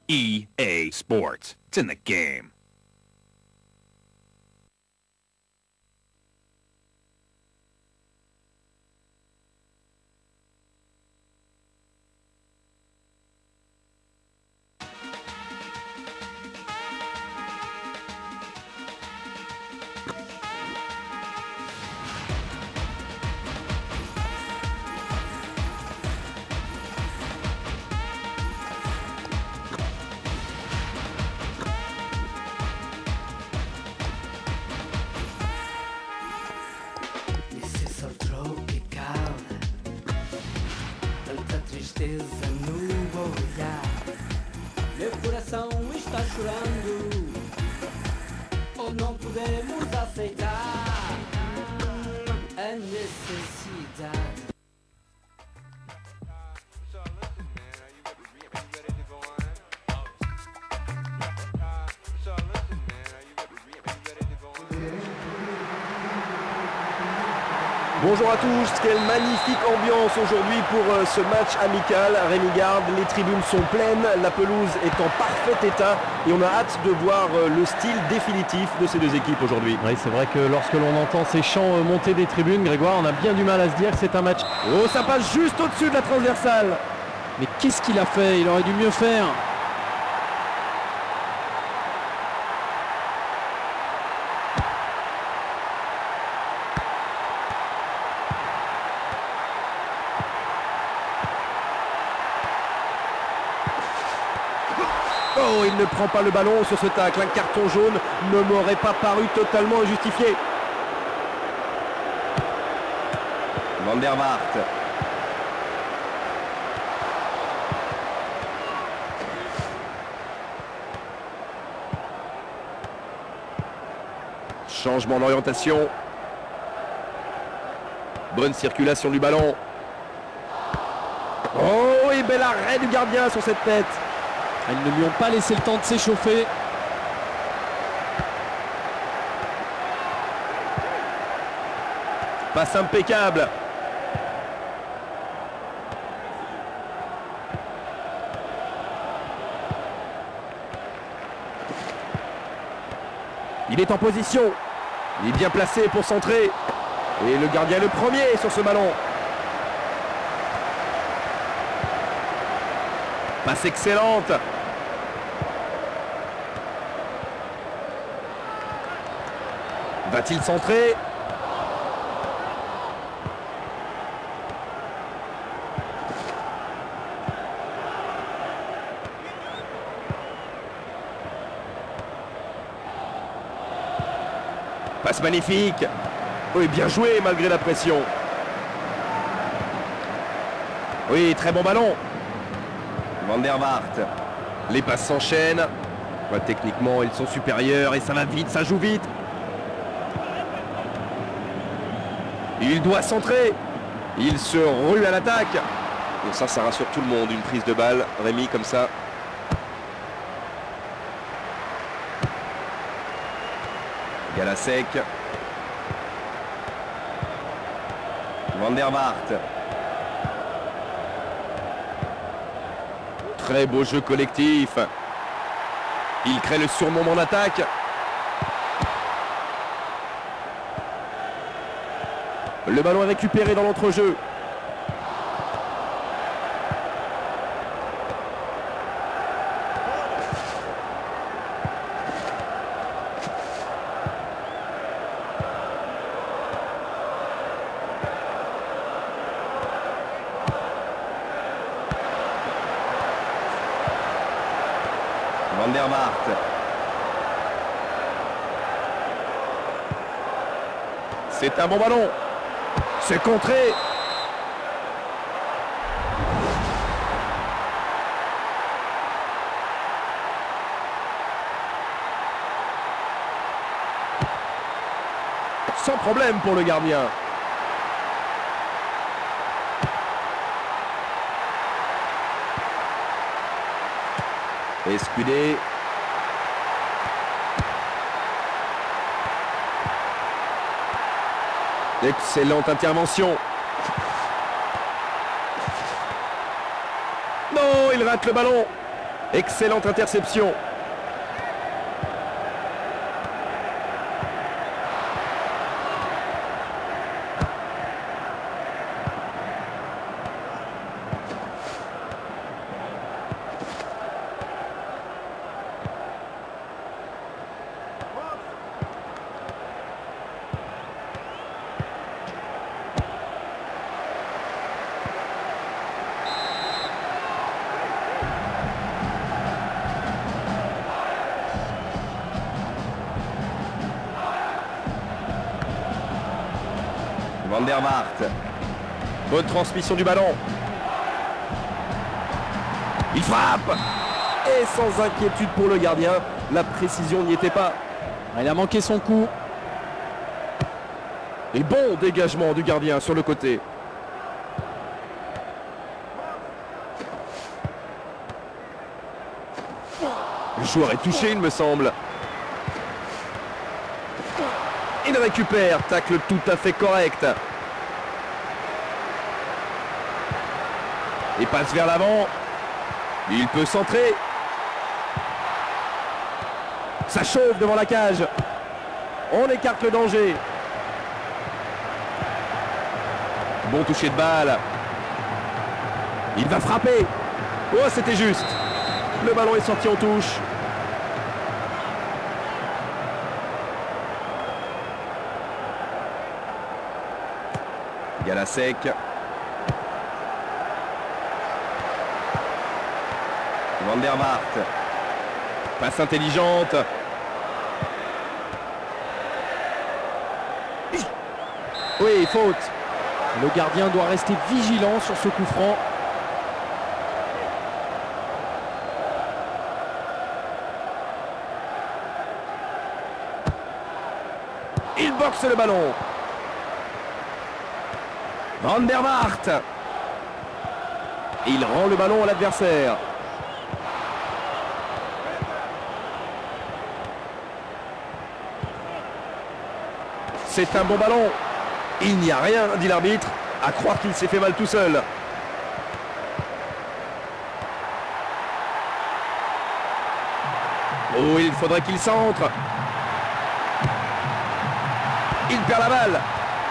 EA Sports. It's in the game. No olhar, meu coração está chorando, ou não podemos aceitar a necessidade. Bonjour à tous, quelle magnifique ambiance aujourd'hui pour ce match amical. Rémi Garde, les tribunes sont pleines, la pelouse est en parfait état et on a hâte de voir le style définitif de ces deux équipes aujourd'hui. Oui, c'est vrai que lorsque l'on entend ces chants monter des tribunes, Grégoire, on a bien du mal à se dire que c'est un match. Oh, ça passe juste au-dessus de la transversale. Mais qu'est-ce qu'il a fait? Il aurait dû mieux faire. Oh, il ne prend pas le ballon sur ce tacle. Un carton jaune ne m'aurait pas paru totalement injustifié. Van der Vaart. Changement d'orientation. Bonne circulation du ballon. Oh, et bel arrêt du gardien sur cette tête. Ils ne lui ont pas laissé le temps de s'échauffer. Passe impeccable. Il est en position. Il est bien placé pour centrer. Et le gardien est le premier sur ce ballon. Passe excellente. Va-t-il centrer? Passe magnifique. Oui, bien joué malgré la pression. Oui, très bon ballon. Van der Vaart. Les passes s'enchaînent. Ouais, techniquement, ils sont supérieurs et ça va vite, ça joue vite. Il doit centrer. Il se rue à l'attaque. Bon, ça rassure tout le monde, une prise de balle. Rémi, comme ça. Galasek. Van der Vaart. Très beau jeu collectif. Il crée le surnombre en attaque. Le ballon est récupéré dans l'entrejeu. Van der Vaart. C'est un bon ballon. C'est contré. Sans problème pour le gardien. Escudé. Excellente intervention. Non, il rate le ballon. Excellente interception. Van der Vaart. Bonne transmission du ballon. Il frappe. Et sans inquiétude pour le gardien, la précision n'y était pas. Il a manqué son coup. Et bon dégagement du gardien sur le côté. Le joueur est touché, il me semble. Il récupère, tacle tout à fait correct. Et passe vers l'avant. Il peut centrer. Ça chauffe devant la cage. On écarte le danger. Bon toucher de balle. Il va frapper. Oh, c'était juste. Le ballon est sorti en touche. Galasek. Van der Vaart. Passe intelligente. Oui, faute. Le gardien doit rester vigilant sur ce coup franc. Il boxe le ballon. Van der Vaart. Il rend le ballon à l'adversaire. C'est un bon ballon. Il n'y a rien, dit l'arbitre. À croire qu'il s'est fait mal tout seul. Oh, il faudrait qu'il centre. Il perd la balle.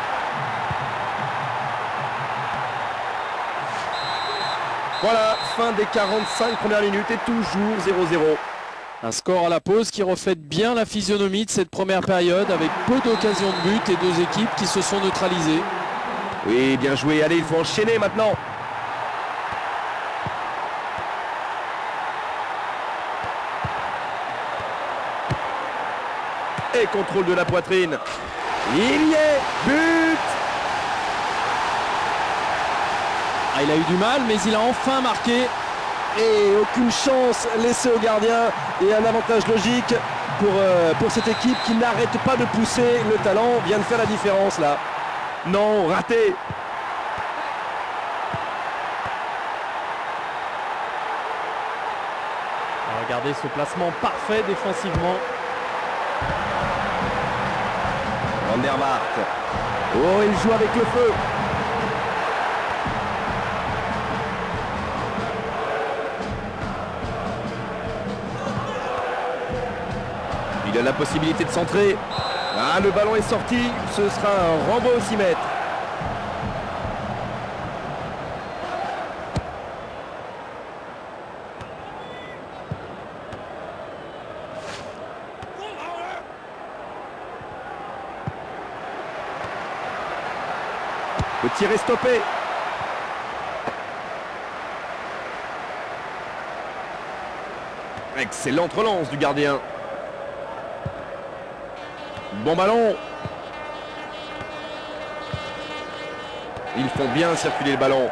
Voilà, fin des 45 premières minutes et toujours 0-0. Un score à la pause qui reflète bien la physionomie de cette première période avec peu d'occasions de but et deux équipes qui se sont neutralisées. Oui, bien joué. Allez, il faut enchaîner maintenant. Et contrôle de la poitrine. Il y est. But. Ah, il a eu du mal, mais il a enfin marqué. Et aucune chance laissée au gardien. Et un avantage logique pour cette équipe qui n'arrête pas de pousser. Le talent vient de faire la différence là. Non, raté. Regardez ce placement parfait défensivement. Van der Vaart. Oh, il joue avec le feu. Il a la possibilité de centrer. Ah, le ballon est sorti. Ce sera un renvoi au 6 mètres. Le tir est stoppé. Excellente relance du gardien. Bon ballon. Ils font bien circuler le ballon.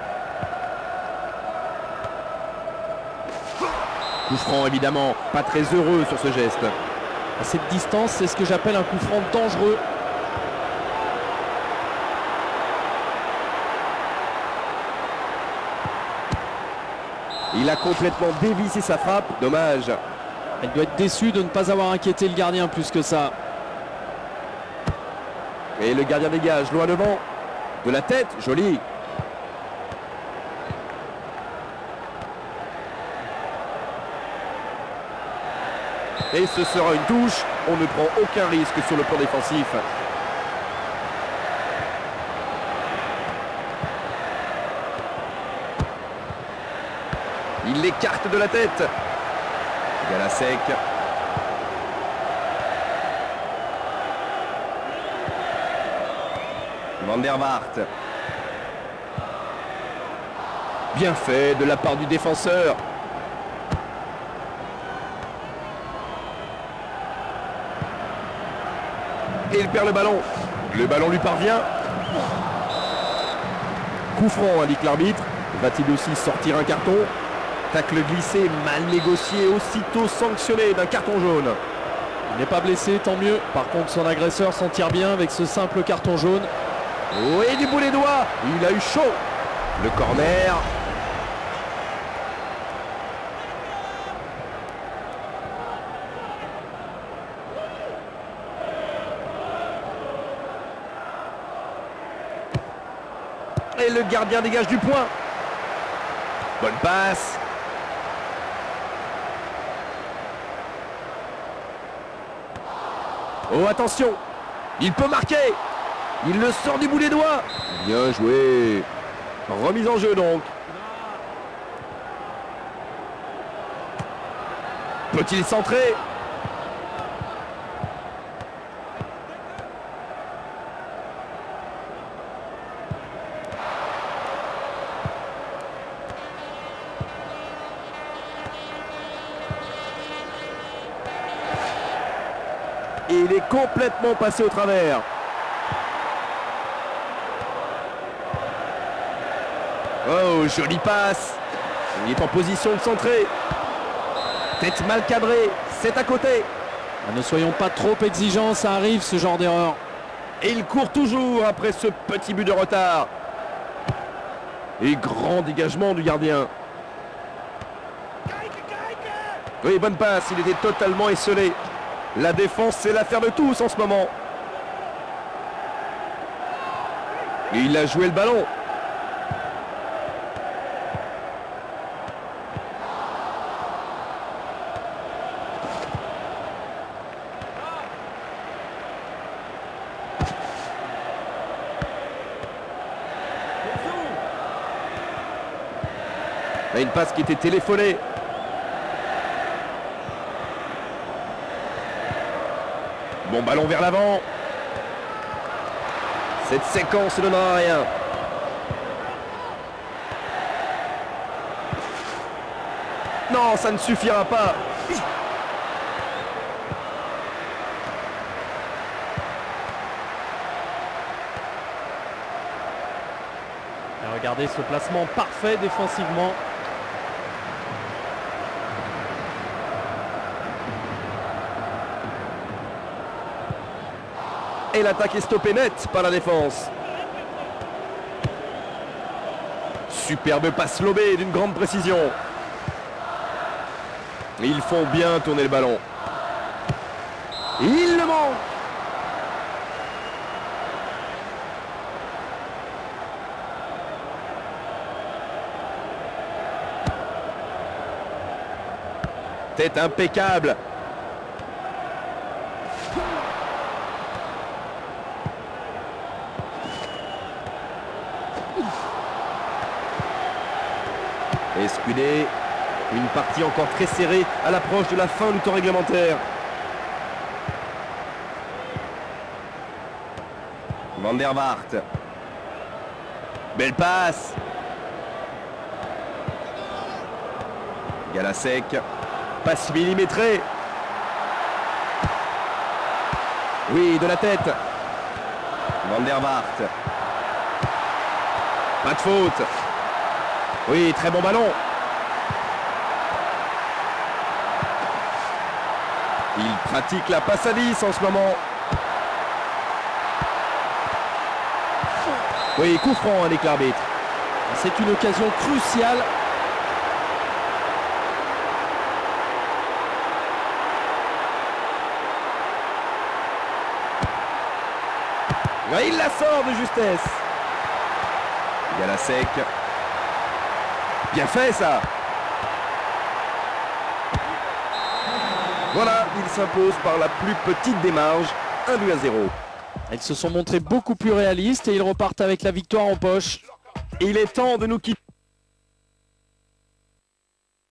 Coup franc évidemment. Pas très heureux sur ce geste. À cette distance, c'est ce que j'appelle un coup franc dangereux. Il a complètement dévissé sa frappe. Dommage. Il doit être déçu de ne pas avoir inquiété le gardien plus que ça. Et le gardien dégage, loin devant. De la tête, joli. Et ce sera une touche. On ne prend aucun risque sur le plan défensif. Il l'écarte de la tête. Galasek. Van der Vaart. Bien fait de la part du défenseur. Et il perd le ballon. Le ballon lui parvient. Coup franc, indique l'arbitre. Va-t-il aussi sortir un carton? Tacle glissé, mal négocié, aussitôt sanctionné d'un carton jaune. Il n'est pas blessé, tant mieux. Par contre, son agresseur s'en tire bien avec ce simple carton jaune. Oui, du bout des doigts, il a eu chaud. Le corner. Et le gardien dégage du point. Bonne passe. Oh, attention. Il peut marquer. Il le sort du bout des doigts. Bien joué. Remise en jeu donc. Peut-il centrer? Et il est complètement passé au travers. Oh, jolie passe. Il est en position de centrer. Tête mal cadrée, c'est à côté. Ne soyons pas trop exigeants, ça arrive ce genre d'erreur. Et il court toujours après ce petit but de retard. Et grand dégagement du gardien. Oui, bonne passe, il était totalement esselé. La défense, c'est l'affaire de tous en ce moment. Et il a joué le ballon. Et une passe qui était téléphonée. Bon ballon vers l'avant. Cette séquence ne donnera rien. Non, ça ne suffira pas. Et regardez ce placement parfait défensivement. Et l'attaque est stoppée net par la défense. Superbe passe lobée d'une grande précision. Ils font bien tourner le ballon. Et il le manque. Tête impeccable. Escudé, une partie encore très serrée à l'approche de la fin du temps réglementaire. Van der Vaart. Belle passe. Galasek. Passe millimétrée. Oui, de la tête. Van der Vaart. Pas de faute. Oui, très bon ballon. Il pratique la passe à 10 en ce moment. Oui, coup franc, indique l'arbitre. C'est une occasion cruciale. Oui, il la sort de justesse. Galasek. Bien fait ça. Voilà, ils s'imposent par la plus petite des marges, 1-0. Ils se sont montrés beaucoup plus réalistes et ils repartent avec la victoire en poche. Et il est temps de nous quitter.